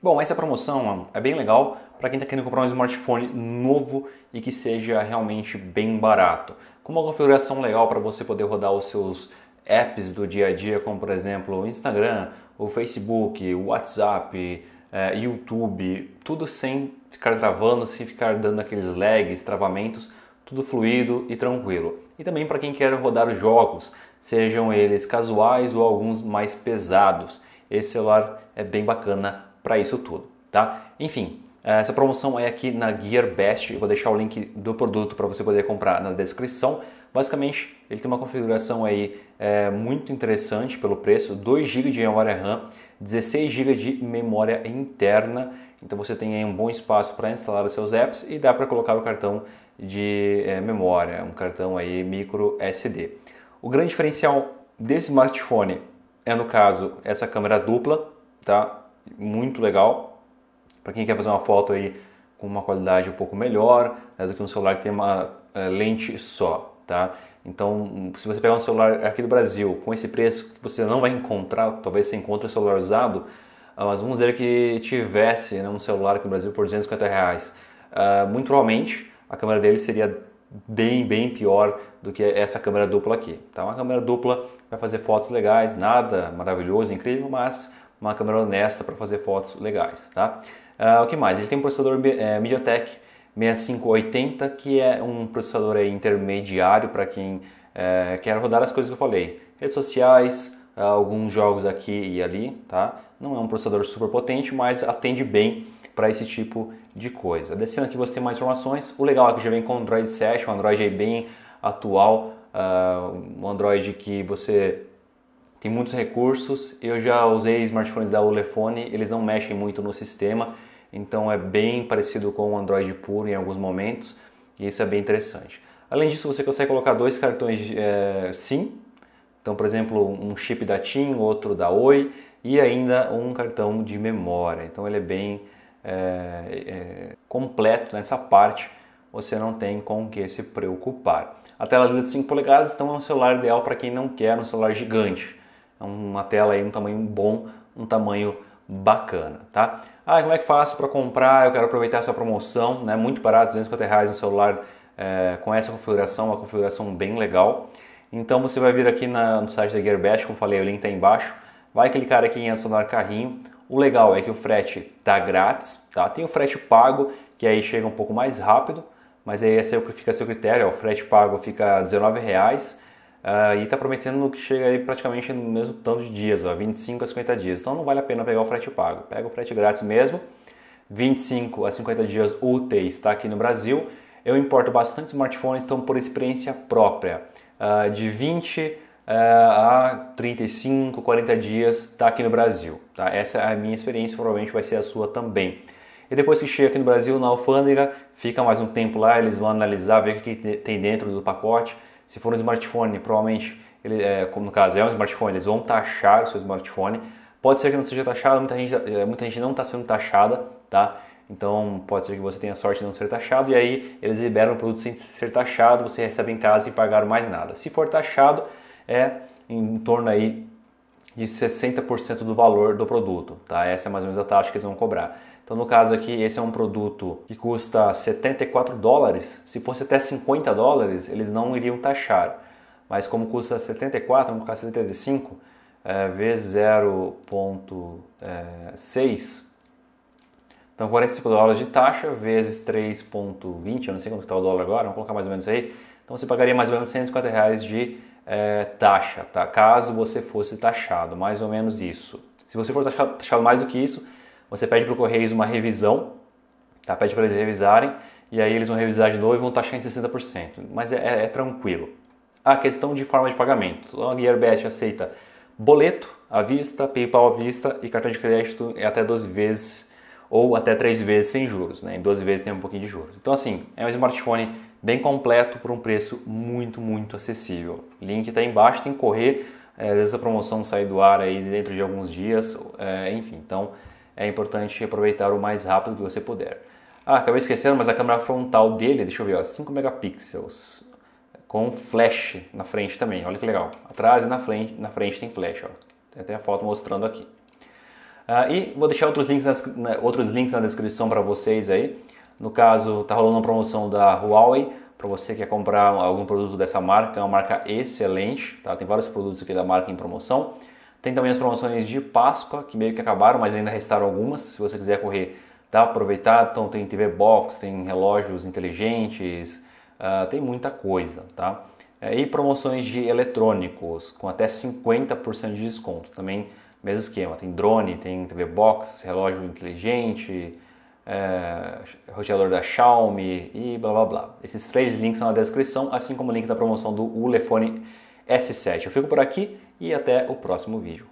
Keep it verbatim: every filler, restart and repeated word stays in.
Bom, essa promoção é bem legal para quem está querendo comprar um smartphone novo e que seja realmente bem barato. Com uma configuração legal para você poder rodar os seus apps do dia a dia, como por exemplo o Instagram, o Facebook, o WhatsApp, é, YouTube, tudo sem ficar travando, sem ficar dando aqueles lags, travamentos, tudo fluido e tranquilo. E também para quem quer rodar jogos, sejam eles casuais ou alguns mais pesados. Esse celular é bem bacana para isso tudo, tá? Enfim, essa promoção é aqui na GearBest, eu vou deixar o link do produto para você poder comprar na descrição. Basicamente, ele tem uma configuração aí é, muito interessante pelo preço, dois gigas de memória RAM, dezesseis gigas de memória interna, então você tem aí um bom espaço para instalar os seus apps e dá para colocar o cartão de é, memória, um cartão aí micro S D. O grande diferencial desse smartphone é, no caso, essa câmera dupla, tá? Muito legal para quem quer fazer uma foto aí com uma qualidade um pouco melhor, né, do que um celular que tem uma é, lente só, tá? Então, se você pegar um celular aqui do Brasil com esse preço que você não vai encontrar, talvez você encontre um celular usado, mas vamos dizer que tivesse, né, um celular aqui no Brasil por duzentos e cinquenta reais, uh, muito provavelmente a câmera dele seria bem, bem pior do que essa câmera dupla aqui, tá? Uma câmera dupla vai fazer fotos legais, nada maravilhoso, incrível, mas uma câmera honesta para fazer fotos legais, tá? Uh, o que mais? Ele tem um processador é, MediaTek sessenta e cinco oitenta, que é um processador aí intermediário para quem é, quer rodar as coisas que eu falei, redes sociais, uh, alguns jogos aqui e ali, tá? Não é um processador super potente, mas atende bem para esse tipo de coisa. Descendo aqui você tem mais informações. O legal é que já vem com o Android sete, um Android aí bem atual, uh, um Android que você tem muitos recursos. Eu já usei smartphones da Ulefone, eles não mexem muito no sistema, então é bem parecido com o Android puro em alguns momentos, e isso é bem interessante. Além disso, você consegue colocar dois cartões é, SIM, então por exemplo um chip da TIM, outro da Oi, e ainda um cartão de memória. Então ele é bem é, é, completo nessa parte, você não tem com o que se preocupar. A tela de cinco polegadas, então é um celular ideal para quem não quer um celular gigante. É uma tela aí, um tamanho bom, um tamanho bacana, tá? Ah, como é que faço para comprar? Eu quero aproveitar essa promoção, né? Muito barato, duzentos e cinquenta reais um celular é, com essa configuração, uma configuração bem legal. Então você vai vir aqui na, no site da GearBest, como falei, o link está embaixo. Vai clicar aqui em adicionar carrinho. O legal é que o frete tá grátis, tá? Tem o frete pago, que aí chega um pouco mais rápido, mas aí esse é o que fica a seu critério. O frete pago fica dezenove reais. Uh, e está prometendo que chega aí praticamente no mesmo tanto de dias, ó, vinte e cinco a cinquenta dias. Então não vale a pena pegar o frete pago. Pega o frete grátis mesmo, vinte e cinco a cinquenta dias úteis, está aqui no Brasil. Eu importo bastante smartphones, então por experiência própria, uh, de vinte uh, a trinta e cinco, quarenta dias está aqui no Brasil. Tá? Essa é a minha experiência, provavelmente vai ser a sua também. E depois que chega aqui no Brasil, na alfândega, fica mais um tempo lá, eles vão analisar, ver o que tem dentro do pacote. Se for um smartphone, provavelmente, ele, é, como no caso é um smartphone, eles vão taxar o seu smartphone. Pode ser que não seja taxado, muita gente, muita gente não está sendo taxada, tá? Então pode ser que você tenha sorte de não ser taxado e aí eles liberam o produto sem ser taxado, você recebe em casa sem pagar mais nada. Se for taxado, é em torno aí de sessenta por cento do valor do produto, tá? Essa é mais ou menos a taxa que eles vão cobrar. Então no caso aqui, esse é um produto que custa setenta e quatro dólares, se fosse até cinquenta dólares, eles não iriam taxar. Mas como custa setenta e quatro, vamos colocar setenta e cinco, é, vezes zero vírgula seis, então quarenta e cinco dólares de taxa, vezes três vírgula vinte, eu não sei quanto está o dólar agora, vamos colocar mais ou menos aí. Então você pagaria mais ou menos cento e cinquenta reais de é, taxa, tá? Caso você fosse taxado, mais ou menos isso. Se você for taxado, taxado mais do que isso, você pede para o Correios uma revisão, tá? Pede para eles revisarem e aí eles vão revisar de novo e vão taxar em sessenta por cento, mas é, é, é tranquilo. A questão de forma de pagamento, então, a GearBest aceita boleto à vista, PayPal à vista e cartão de crédito é até doze vezes ou até três vezes sem juros, né? Em doze vezes tem um pouquinho de juros. Então assim, é um smartphone bem completo por um preço muito, muito acessível. Link está embaixo, tem que correr, é, às vezes a promoção sai do ar aí dentro de alguns dias, é, enfim, então é importante aproveitar o mais rápido que você puder. Ah, acabei esquecendo, mas a câmera frontal dele, deixa eu ver, ó, cinco megapixels, com flash na frente também, olha que legal. Atrás e na frente, na frente tem flash, ó. Tem até a foto mostrando aqui. Uh, e vou deixar outros links, nas, na, outros links na descrição para vocês aí. No caso, tá rolando uma promoção da Huawei, para você que quer comprar algum produto dessa marca, é uma marca excelente, tá? Tem vários produtos aqui da marca em promoção. Tem também as promoções de Páscoa, que meio que acabaram, mas ainda restaram algumas. Se você quiser correr, dá para aproveitar. Então tem T V Box, tem relógios inteligentes, uh, tem muita coisa, tá? E promoções de eletrônicos com até cinquenta por cento de desconto. Também mesmo esquema, tem drone, tem T V Box, relógio inteligente, é, roteador da Xiaomi e blá blá blá. Esses três links estão na descrição, assim como o link da promoção do Ulefone S sete. Eu fico por aqui e até o próximo vídeo.